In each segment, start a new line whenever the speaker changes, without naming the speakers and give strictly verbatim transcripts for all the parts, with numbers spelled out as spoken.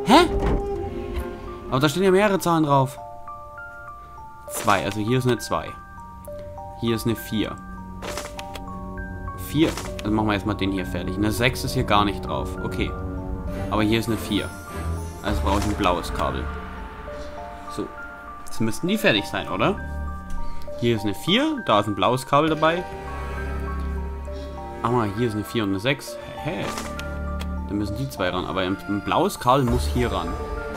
Hä? Aber da stehen ja mehrere Zahlen drauf. zwei, also hier ist eine zwei. Hier ist eine vier. vier, also machen wir jetzt mal den hier fertig. Eine sechs ist hier gar nicht drauf. Okay. Aber hier ist eine vier. Also brauche ich ein blaues Kabel. So. Jetzt müssten die fertig sein, oder? Hier ist eine vier, da ist ein blaues Kabel dabei. Ah, hier ist eine vier und eine sechs. Hä? Dann müssen die zwei ran. Aber ein, ein blaues Kabel muss hier ran.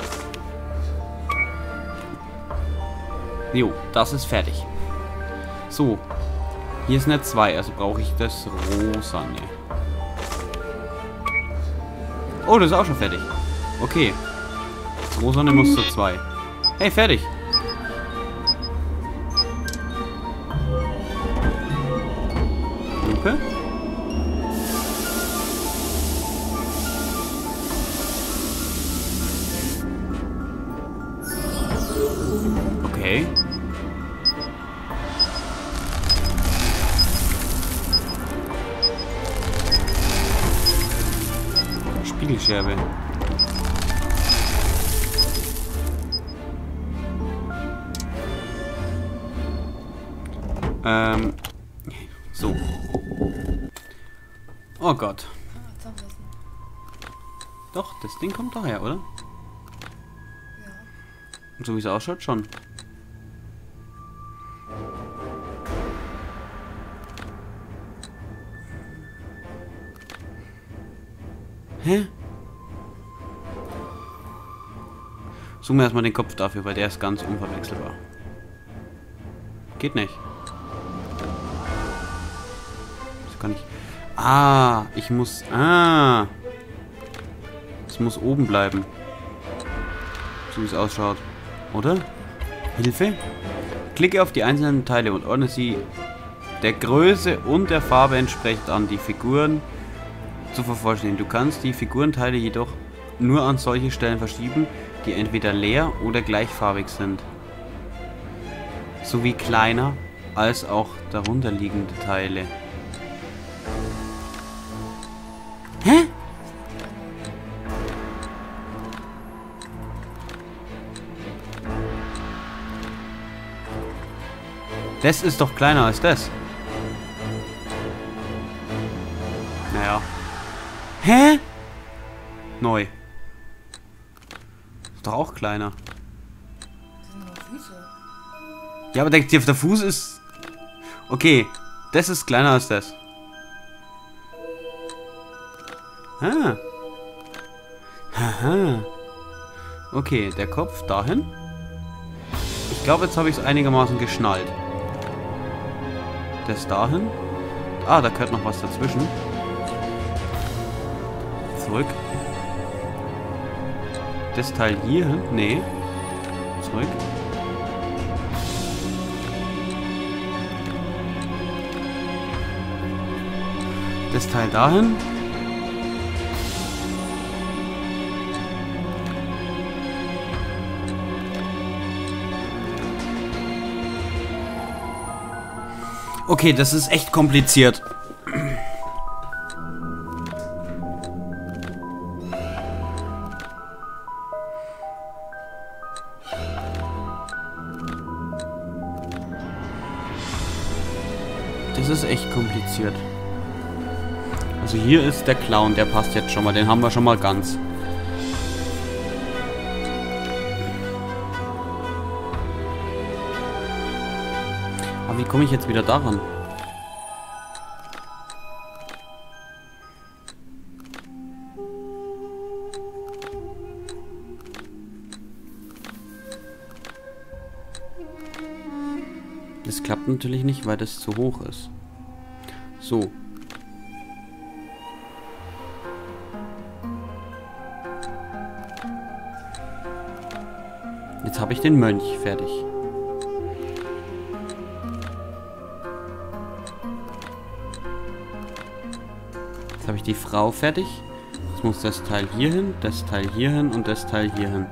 Jo, das ist fertig. So. Hier ist eine zwei, also brauche ich das Rosane. Oh, das ist auch schon fertig. Okay. Das Rosane muss zur zwei. Hey, fertig. Lupe. Okay. Spiegelscherbe. Ähm. So. Oh Gott. Doch, das Ding kommt doch her, oder? Ja. Und so wie es ausschaut, schon. Hä? Suchen wir erstmal den Kopf dafür, weil der ist ganz unverwechselbar. Geht nicht. Das kann ich. Ah, ich muss. Ah. Es muss oben bleiben. So wie es ausschaut. Oder? Hilfe? Klicke auf die einzelnen Teile und ordne sie der Größe und der Farbe entsprechend an. Die Figuren zu vervollständigen. Du kannst die Figurenteile jedoch nur an solche Stellen verschieben, die entweder leer oder gleichfarbig sind. Sowie kleiner als auch darunterliegende Teile. Hä? Das ist doch kleiner als das. Naja. Hä? Neu. Ist doch auch kleiner.
Das sind nur Füße.
Ja, aber denkt ihr, der Fuß ist... Okay, das ist kleiner als das. Ah. Haha. Okay, der Kopf dahin. Ich glaube, jetzt habe ich es einigermaßen geschnallt. Das dahin. Ah, da gehört noch was dazwischen. Zurück. Das Teil hier hin? Nee. Zurück. Das Teil dahin. Okay, das ist echt kompliziert. Das ist echt kompliziert. Also hier ist der Clown, der passt jetzt schon mal. Den haben wir schon mal ganz. Aber wie komme ich jetzt wieder daran? Das klappt natürlich nicht, weil das zu hoch ist. So. Jetzt habe ich den Mönch fertig. Jetzt habe ich die Frau fertig. Jetzt muss das Teil hier hin, das Teil hier hin und das Teil hier hin.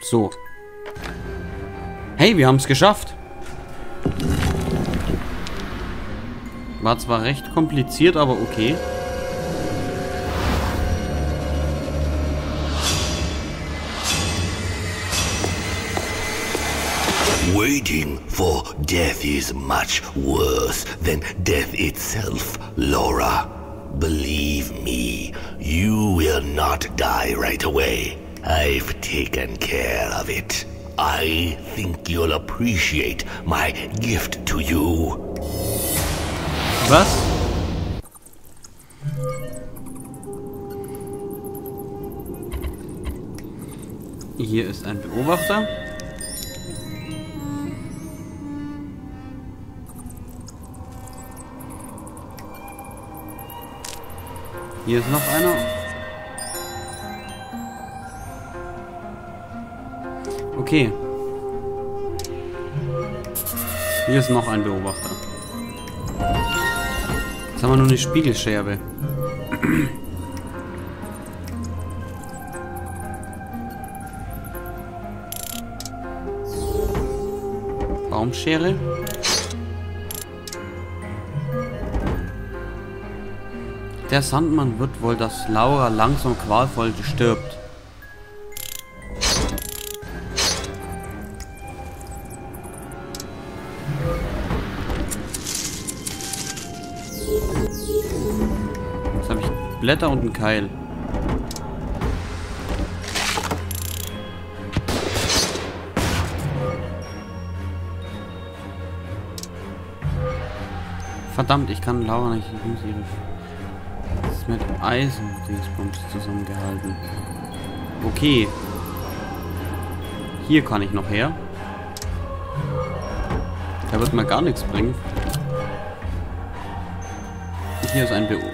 So. Hey, wir haben es geschafft. War zwar recht kompliziert, aber okay.
Waiting for death is much worse than death itself, Laura. Believe me, you will not die right away. I've taken care of it. I think you'll appreciate my gift to you.
Was? Hier ist ein Beobachter. Hier ist noch einer. Okay. Hier ist noch ein Beobachter. Jetzt haben wir nur eine Spiegelscherbe. Baumschere. Der Sandmann wird wohl, dass Laura langsam qualvoll stirbt. Jetzt habe ich Blätter und einen Keil. Verdammt, ich kann Laura nicht. Ich muss ihre mit Eisen-Dingsbums zusammengehalten. Okay. Hier kann ich noch her. Da wird mir gar nichts bringen. Hier ist ein Be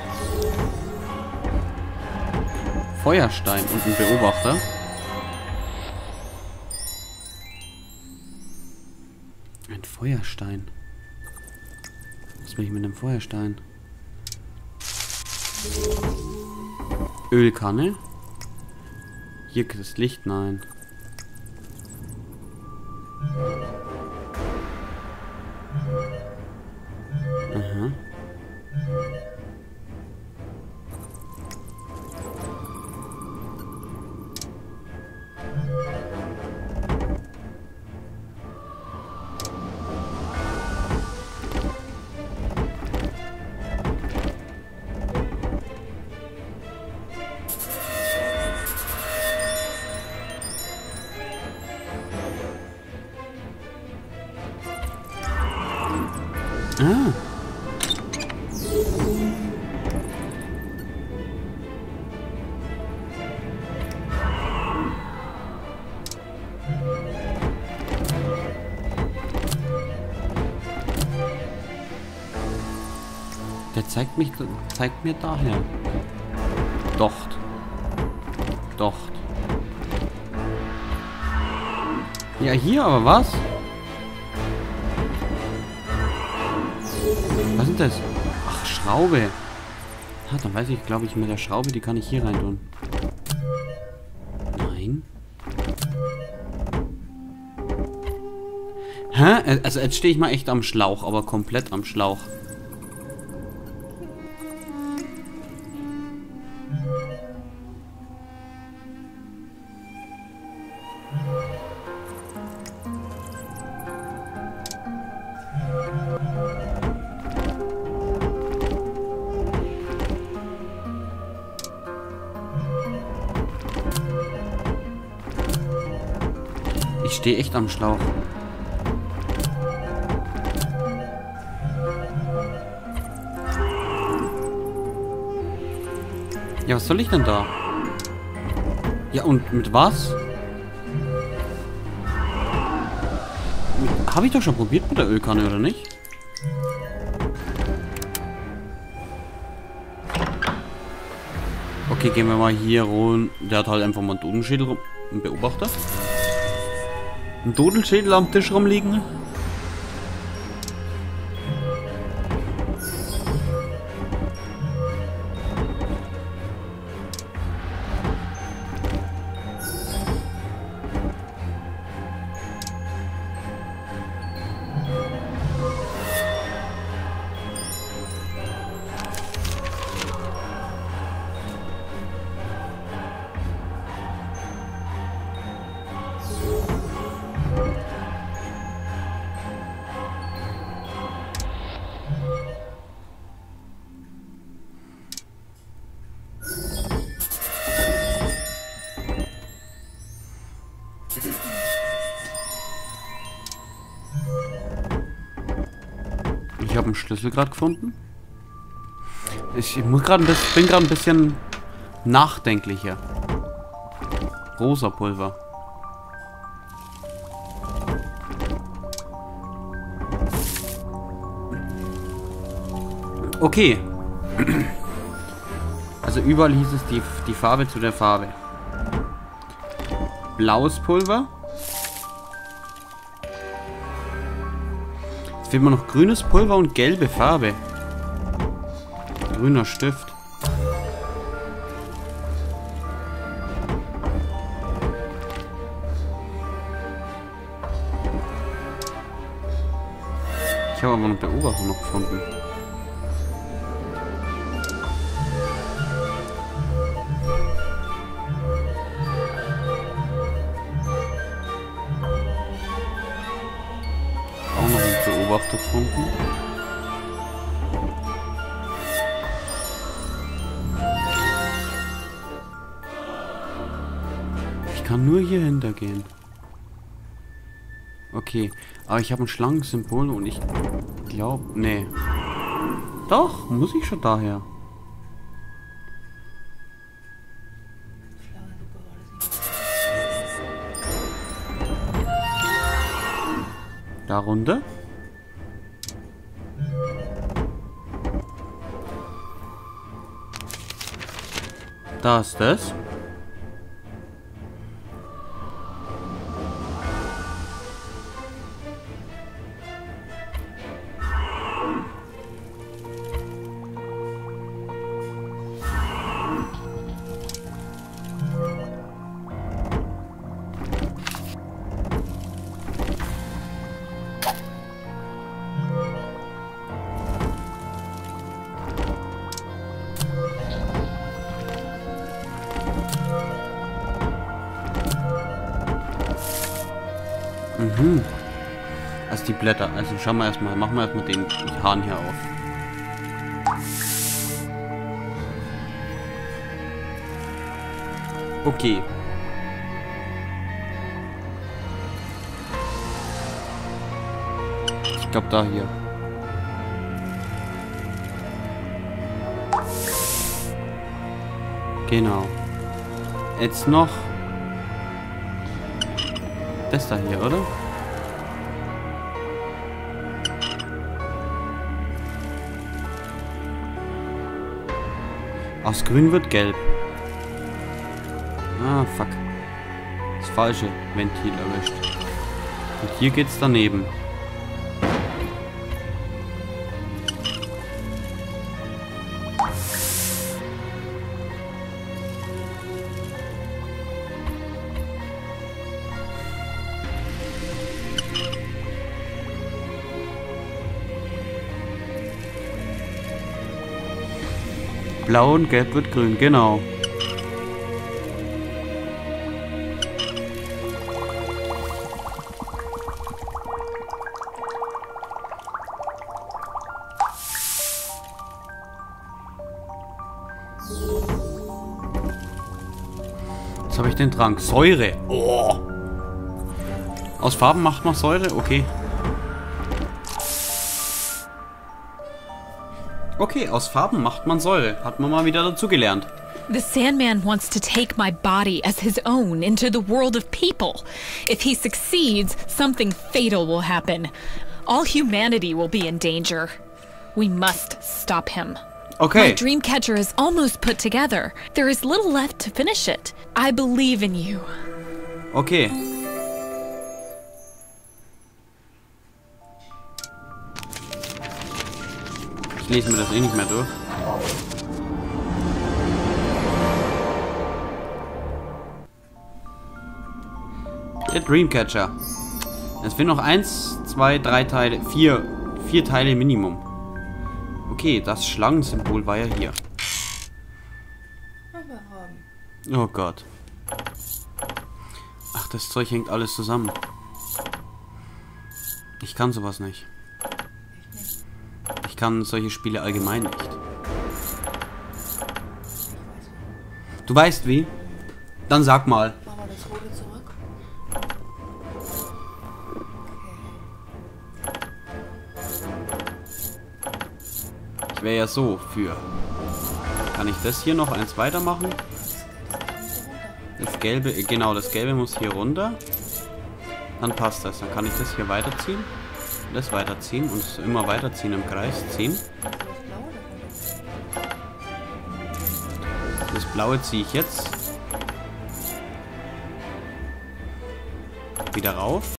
Feuerstein und ein Beobachter. Ein Feuerstein. Was will ich mit einem Feuerstein? Ölkanne. Hier das Licht, nein. Aha. Ah. Der zeigt mich, zeigt mir daher. Docht. Docht. Ja, hier aber was? Was ist das? Ach, Schraube. Ah, dann weiß ich, glaube ich, mit der Schraube, die kann ich hier rein tun. Nein. Hä? Also jetzt stehe ich mal echt am Schlauch, aber komplett am Schlauch. Ich stehe echt am Schlauch. Ja, was soll ich denn da? Ja, und mit was? Habe ich doch schon probiert mit der Ölkanne, oder nicht? Okay, gehen wir mal hier rum. Der hat halt einfach mal einen Dodenschädel rum. Ein Beobachter. Ein Dodelschädel am Tisch rumliegen. Ich habe einen Schlüssel gerade gefunden. Ich, ich muss gerade ein bisschen, bin gerade ein bisschen nachdenklicher. Rosa Pulver. Okay. Also überall hieß es die, die Farbe zu der Farbe. Blaues Pulver. Jetzt fehlt mir noch grünes Pulver und gelbe Farbe. Grüner Stift. Ich habe aber noch Beobachter noch gefunden. Auch noch einen Beobachter gefunden. Ich kann nur hier hintergehen. Okay, aber ich habe ein Schlangensymbol und ich glaube, nee. Doch, muss ich schon daher. Da runter. Da ist das. Mhm. Also die Blätter. Also schauen wir erstmal. Machen wir erstmal den Hahn hier auf. Okay. Ich glaube da hier. Genau. Jetzt noch das da hier, oder? Aus grün wird gelb. Ah, fuck. Das falsche Ventil erwischt. Und hier geht's daneben. Blau und gelb wird grün, genau. Jetzt habe ich den Trank. Säure. Oh. Aus Farben macht man Säure? Okay. Okay, aus Farben macht man Säure. Hat man mal wieder dazugelernt.
The Sandman wants to take my body as his own into the world of people. If he succeeds, something fatal will happen. All humanity will be in danger. We must stop him.
Okay.
My Dreamcatcher is almost put together. There is little left to finish it. I believe in you.
Okay. Ich lese mir das eh nicht mehr durch. Der Dreamcatcher. Es fehlen noch eins, zwei, drei Teile, vier, vier Teile Minimum. Okay, das Schlangensymbol war ja hier. Oh Gott. Ach, das Zeug hängt alles zusammen. Ich kann sowas nicht. Ich kann solche Spiele allgemein nicht. Du weißt wie? Dann sag mal.
Machen wir das Rote zurück.
Ich wäre ja so für. Kann ich das hier noch eins weitermachen? Das gelbe, genau, das gelbe muss hier runter. Dann passt das. Dann kann ich das hier weiterziehen. Das weiterziehen und es immer weiterziehen im Kreis ziehen. Das blaue ziehe ich jetzt wieder rauf.